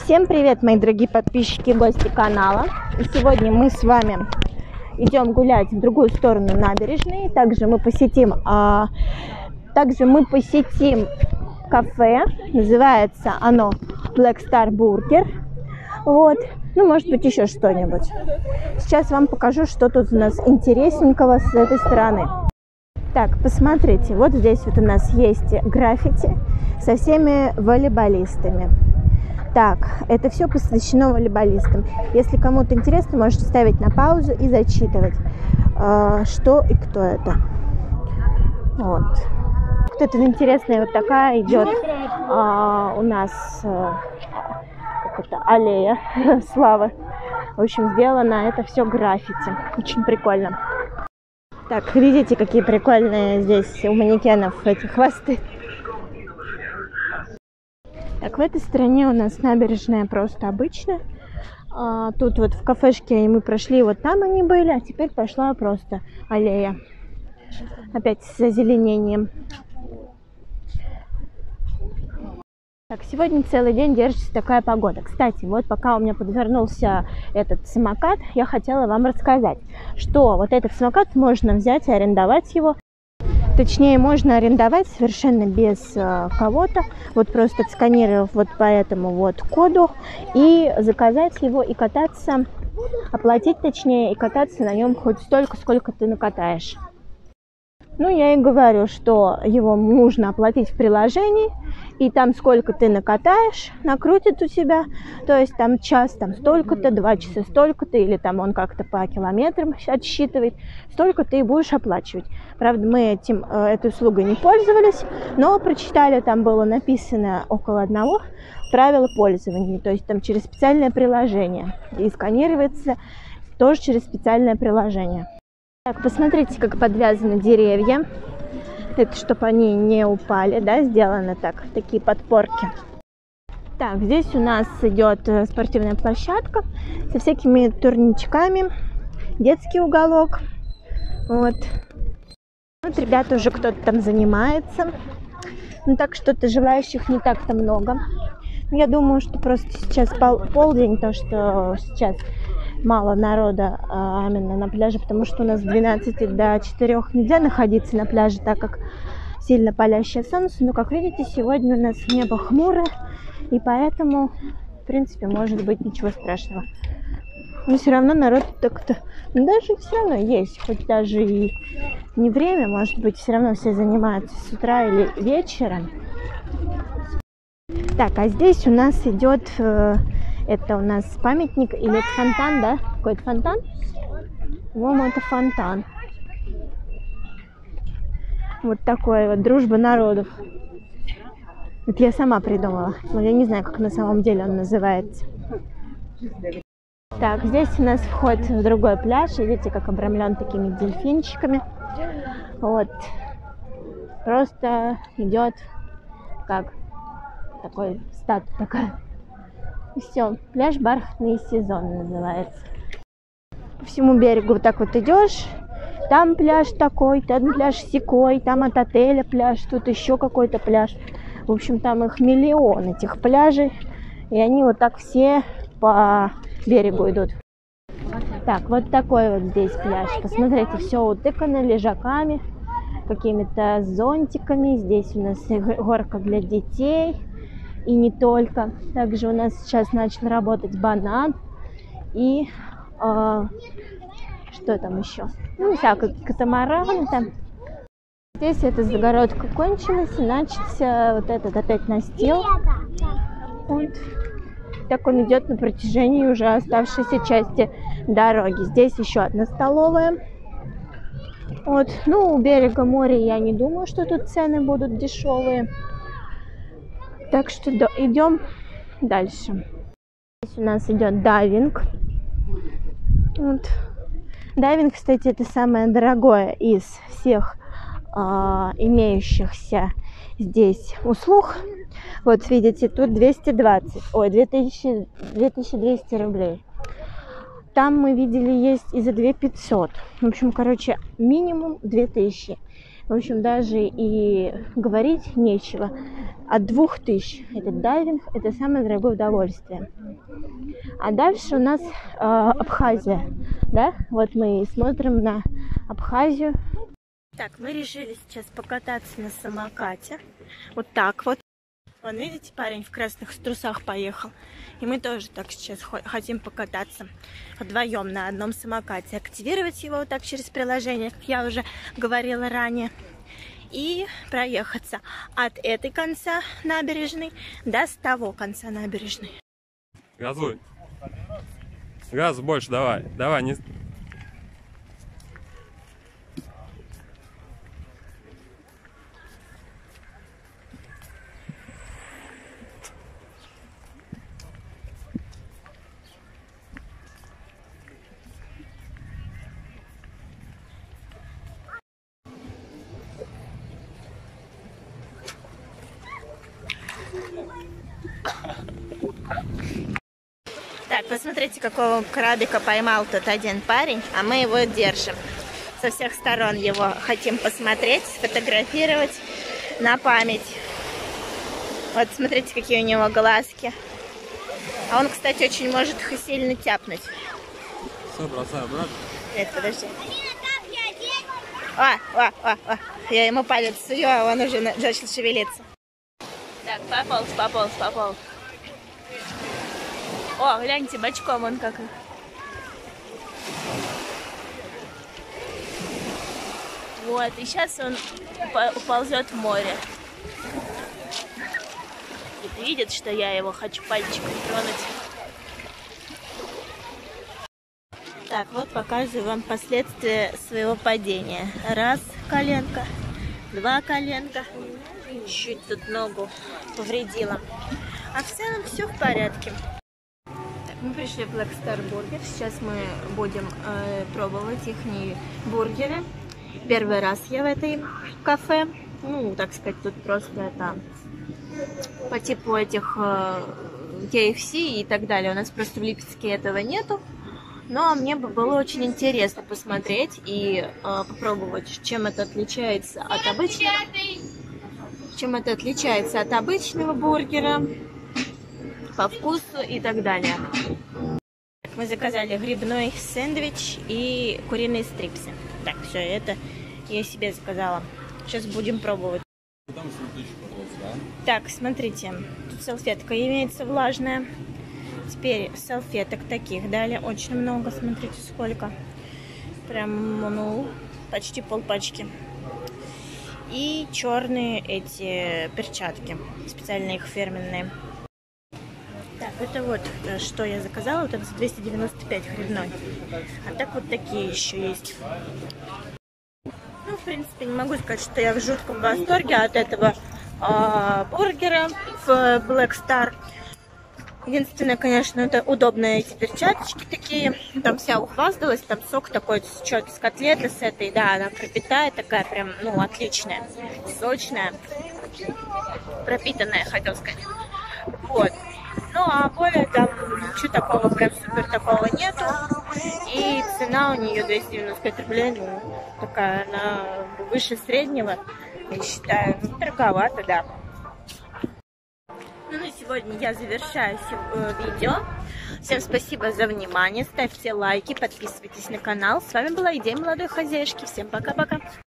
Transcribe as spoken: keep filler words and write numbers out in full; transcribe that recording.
Всем привет, мои дорогие подписчики и гости канала. И сегодня мы с вами идем гулять в другую сторону набережной. Также мы посетим, а, также мы посетим кафе. Называется оно Black Star Burger. Вот. Ну, может быть, еще что-нибудь. Сейчас вам покажу, что тут у нас интересненького с этой стороны. Так, посмотрите, вот здесь вот у нас есть граффити со всеми волейболистами. Так, это все посвящено волейболистам. Если кому-то интересно, можете ставить на паузу и зачитывать, э, что и кто это. Вот. Кто-то интересная вот такая идет э, у нас э, как это, аллея славы. В общем, сделано это все граффити. Очень прикольно. Так, видите, какие прикольные здесь у манекенов эти хвосты. Так, в этой стороне у нас набережная просто обычная. А, тут вот в кафешке мы прошли, вот там они были, а теперь пошла просто аллея. Опять с озеленением. Так, сегодня целый день держится такая погода. Кстати, вот пока у меня подвернулся этот самокат, я хотела вам рассказать, что вот этот самокат можно взять и арендовать его. Точнее, можно арендовать совершенно без э, кого-то, вот просто отсканировав вот по этому вот коду и заказать его и кататься, оплатить точнее и кататься на нем хоть столько, сколько ты накатаешь. Ну, я и говорю, что его нужно оплатить в приложении, и там сколько ты накатаешь, накрутит у тебя, то есть там час там столько-то, два часа столько-то, или там он как-то по километрам отсчитывает, столько ты и будешь оплачивать. Правда, мы этим, этой услугой не пользовались, но прочитали, там было написано около одного правила пользования, то есть там через специальное приложение, и сканируется тоже через специальное приложение. Так, посмотрите, как подвязаны деревья. Это чтобы они не упали, да, сделаны так, такие подпорки. Так, здесь у нас идет спортивная площадка со всякими турничками, детский уголок. Вот. Вот ребята уже кто-то там занимается. Ну так что-то желающих не так-то много. Я думаю, что просто сейчас пол полдень, то что сейчас мало народа а, именно на пляже, потому что у нас с двенадцати до четырёх нельзя находиться на пляже, так как сильно палящее солнце. Но, как видите, сегодня у нас небо хмурое, и поэтому, в принципе, может быть ничего страшного. Но все равно народ так-то, ну, даже все равно есть, хоть даже и не время, может быть, все равно все занимаются с утра или вечером. Так, а здесь у нас идет... Это у нас памятник или это фонтан, да? Какой-то фонтан? По-моему, это фонтан. Вот такой вот, дружба народов. Это я сама придумала. Но я не знаю, как на самом деле он называется. Так, здесь у нас вход в другой пляж. Видите, как обрамлен такими дельфинчиками. Вот. Просто идет как такой статуя такая. И все, пляж бархатный сезон называется. По всему берегу вот так вот идешь, там пляж такой, там пляж сякой, там от отеля пляж, тут еще какой-то пляж. В общем, там их миллион, этих пляжей, и они вот так все по берегу идут. Так, вот такой вот здесь пляж. Посмотрите, все утыкано лежаками, какими-то зонтиками. Здесь у нас горка для детей. И не только. Также у нас сейчас начал работать банан. И э, что там еще? Ну, всякие катамараны там. Здесь эта загородка кончилась. И начался вот этот опять настил. Вот. Так он идет на протяжении уже оставшейся части дороги. Здесь еще одна столовая. Вот. Ну, у берега моря я не думаю, что тут цены будут дешевые. Так что идем дальше. Здесь у нас идет дайвинг. Вот. Дайвинг, кстати, это самое дорогое из всех э, имеющихся здесь услуг. Вот видите, тут двести двадцать, ой, две тысячи двести рублей. Там мы видели есть и за две тысячи пятьсот. В общем, короче, минимум две тысячи. В общем, даже и говорить нечего. от двух тысяч. Этот дайвинг – это самое дорогое удовольствие. А дальше у нас э, Абхазия, да? Вот мы смотрим на Абхазию. Так, мы решили сейчас покататься на самокате. Вот так вот. Вон, видите, парень в красных трусах поехал. И мы тоже так сейчас хотим покататься вдвоем на одном самокате. Активировать его вот так через приложение, как я уже говорила ранее. И проехаться от этой конца набережной до с того конца набережной. Газуй. Газ больше давай. Давай, не... Так, посмотрите, какого крабика поймал тут один парень, а мы его держим. Со всех сторон его хотим посмотреть, сфотографировать на память. Вот, смотрите, какие у него глазки. А он, кстати, очень может их сильно тяпнуть. Все, бросай обратно. Нет, подожди. О, о, о, о. Я ему палец сую, а он уже начал шевелиться. Так, пополз, пополз, пополз. О, гляньте, бочком он как. Вот, и сейчас он уползет в море. И видит, что я его хочу пальчиком тронуть. Так, вот показываю вам последствия своего падения. Раз коленка, два коленка. Чуть тут ногу повредила. А в целом все в порядке. Мы пришли в Black Star Burger. Сейчас мы будем э, пробовать их бургеры. Первый раз я в этой кафе. Ну, так сказать, тут просто это по типу этих э, кей эф си и так далее. У нас просто в Липецке этого нету. Но мне бы было очень интересно посмотреть и э, попробовать, чем это отличается от обычного. Чем это отличается от обычного бургера. По вкусу и так далее. Мы заказали грибной сэндвич и куриные стрипсы. Так, все, это я себе заказала. Сейчас будем пробовать. Так, смотрите, тут салфетка имеется влажная. Теперь салфеток таких дали очень много. Смотрите, сколько. Прям, ну, почти полпачки. И черные эти перчатки. Специальные их фирменные. Так, это вот, что я заказала, вот это за двести девяносто пять гривной. А так вот такие еще есть. Ну, в принципе, не могу сказать, что я в жутком восторге от этого э, бургера в Black Star. Единственное, конечно, это удобные эти перчаточки такие. Там вся ухвасталась, там сок такой четкий с котлеты с этой, да, она пропитая, такая прям, ну, отличная, сочная, пропитанная, хотел сказать. Вот. Ну, а более там ничего такого, прям супер такого нету. И цена у нее двести девяносто пять рублей, ну, такая, она выше среднего, я считаю, ну, дороговато, да. Ну, на сегодня я завершаю видео. Всем спасибо за внимание, ставьте лайки, подписывайтесь на канал. С вами была Идея молодой хозяюшки. Всем пока-пока.